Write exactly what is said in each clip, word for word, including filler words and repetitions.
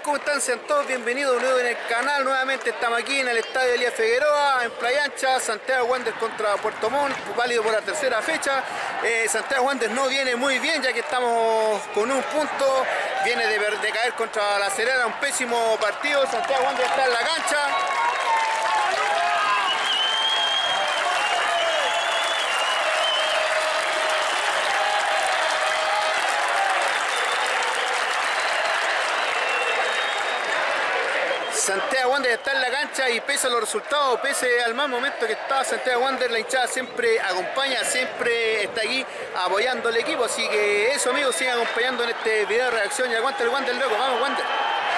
¿Cómo están? Sean todos bienvenidos de nuevo en el canal. Nuevamente estamos aquí en el estadio Elías Figueroa, en Playa Ancha. Santiago Wanderers contra Puerto Montt, válido por la tercera fecha. eh, Santiago Wanderers no viene muy bien, ya que estamos con un punto. Viene de, de caer contra La Serena, un pésimo partido. Santiago Wanderers está en la cancha. Santiago Wanderers está en la cancha y pese a los resultados, pese al mal momento que está Santiago Wanderers, la hinchada siempre acompaña, siempre está aquí apoyando al equipo. Así que eso, amigos, sigan acompañando en este video de reacción y aguanta el Wanderers, loco, vamos Wanderers.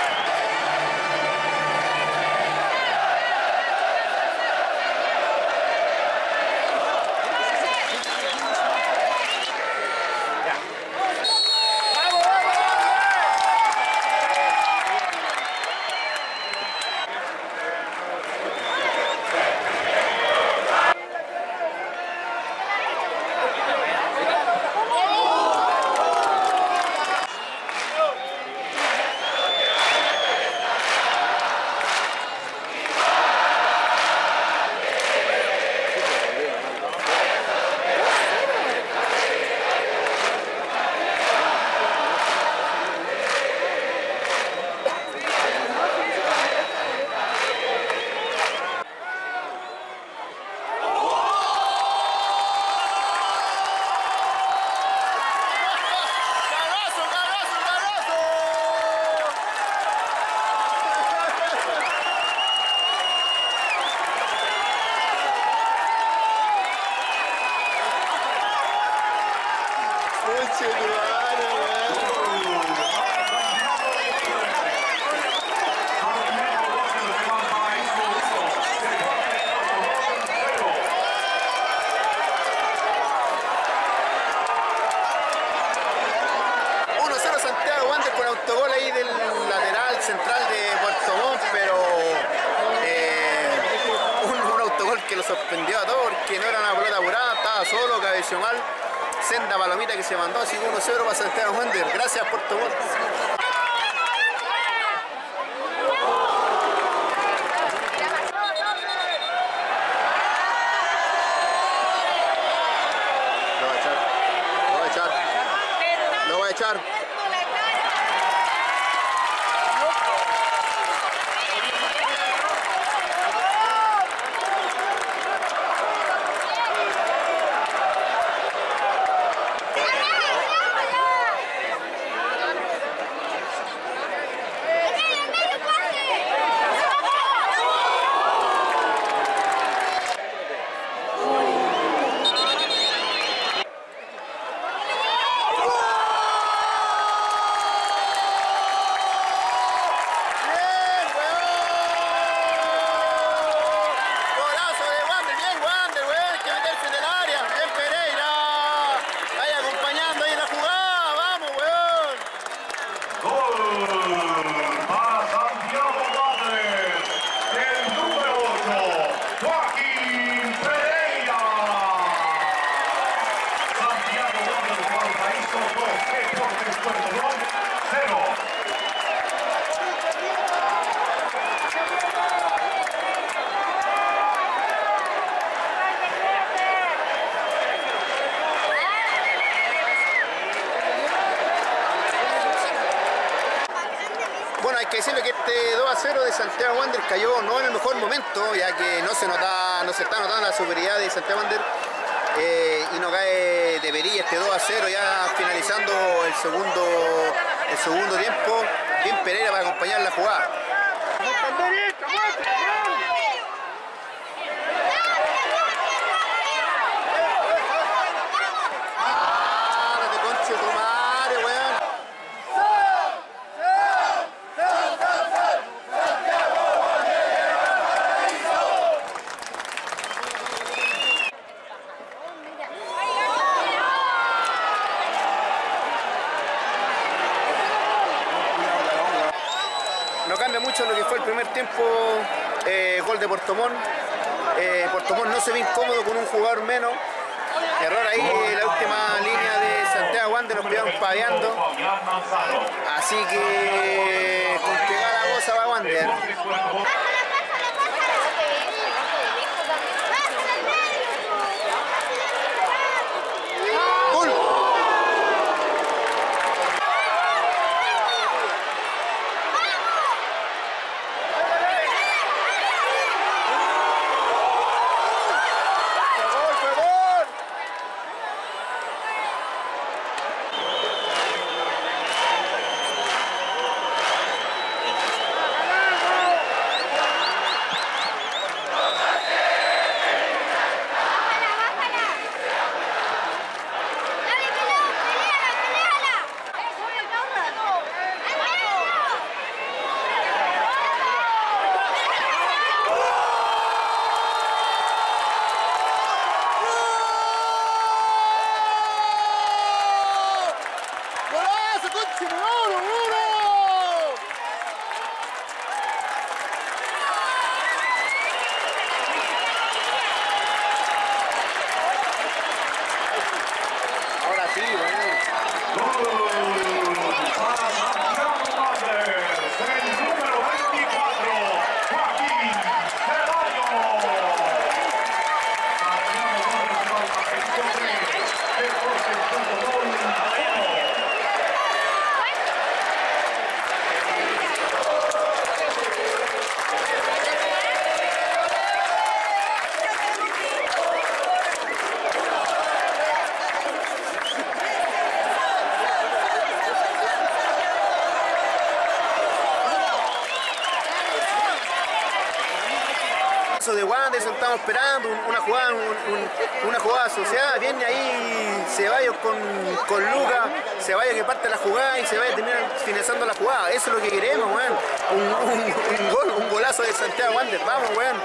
Autogol ahí del lateral central de Puerto Montt, pero eh, un, un autogol que lo sorprendió a todos porque no era una pelota apurada, estaba solo, cabeció mal, senda palomita que se mandó, así que uno cero para Santiago Wanderers. Gracias Puerto Montt. Lo va a echar, lo va a echar, lo va a echar. Bueno, hay que decirle que este dos a cero de Santiago Wanderers cayó no en el mejor momento, ya que no se nota, no se está notando la superioridad de Santiago Wanderers, eh, y no cae de perilla este dos a cero, ya finalizando el segundo, el segundo tiempo. Bien Pereira para acompañar la jugada. No cambia mucho lo que fue el primer tiempo, eh, gol de Puerto Montt. Eh, Puerto Montt no se ve incómodo con un jugador menos. Error ahí en la última línea de Santiago Wander, nos quedaron paveando. Así que con que va la cosa va Wander. De Wander, estamos esperando una jugada, un, un, una jugada asociada, viene ahí Ceballos con, con Lucas, Ceballos que parte la jugada y Ceballos termina finalizando la jugada, eso es lo que queremos, weón. Un, un, un gol, un golazo de Santiago Wander, vamos, weón.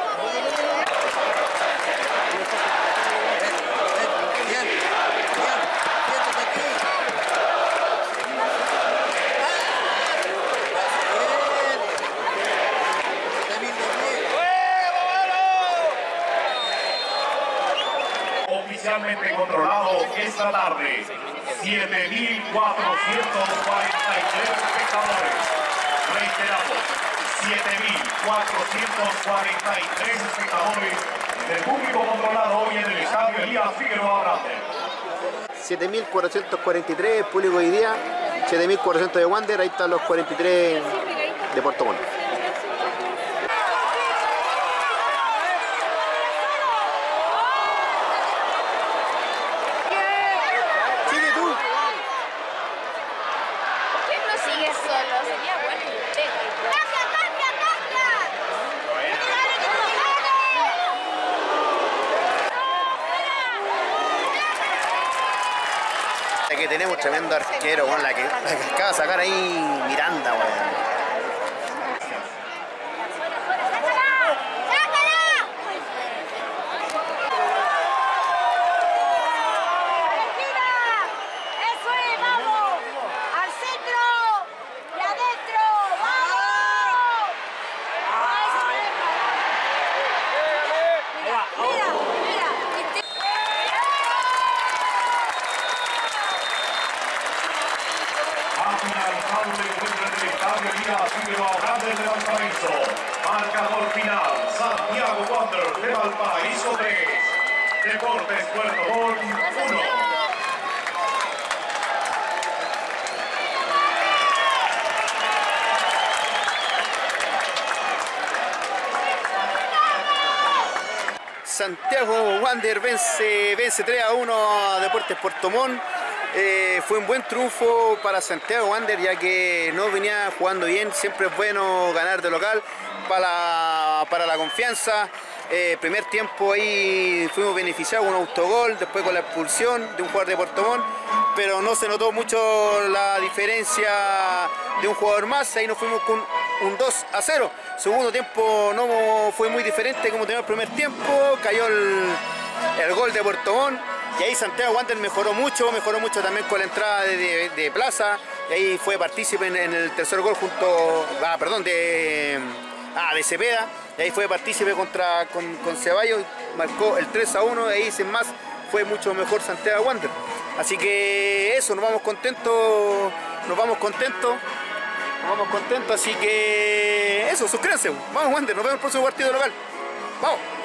Oficialmente controlado esta tarde, siete mil cuatrocientos cuarenta y tres espectadores. Reiteramos, siete mil cuatrocientos cuarenta y tres espectadores del público controlado hoy en el estadio Elías Figueroa Brander. siete mil cuatrocientos cuarenta y tres público hoy día, siete mil cuatrocientos de Wander, ahí están los cuarenta y tres de Puerto Montt. Que tenemos tremendo arquero, con la que, la que acaba de sacar ahí Miranda, weón. Marcador final, Santiago Wander de Valparaíso tres, Deportes Puerto Montt uno. Santiago Wander vence, vence tres a uno a Deportes Puerto Montt. Eh, fue un buen triunfo para Santiago Wander, ya que no venía jugando bien. Siempre es bueno ganar de local para la, para la confianza. Eh, primer tiempo ahí fuimos beneficiados con un autogol, después con la expulsión de un jugador de Puerto Montt, pero no se notó mucho la diferencia de un jugador más. Ahí nos fuimos con un dos a cero. Segundo tiempo no fue muy diferente como tenía el primer tiempo, cayó el, el gol de Puerto Montt. Y ahí Santiago Wander mejoró mucho, mejoró mucho también con la entrada de, de, de Plaza. Y ahí fue partícipe en, en el tercer gol junto, ah, perdón, de, ah, de Cepeda. Y ahí fue partícipe contra, con, con Ceballos, marcó el tres a uno. Y ahí sin más fue mucho mejor Santiago Wander. Así que eso, nos vamos contentos, nos vamos contentos, nos vamos contentos, así que eso, suscríbanse, vamos Wander, nos vemos en el próximo partido local, vamos.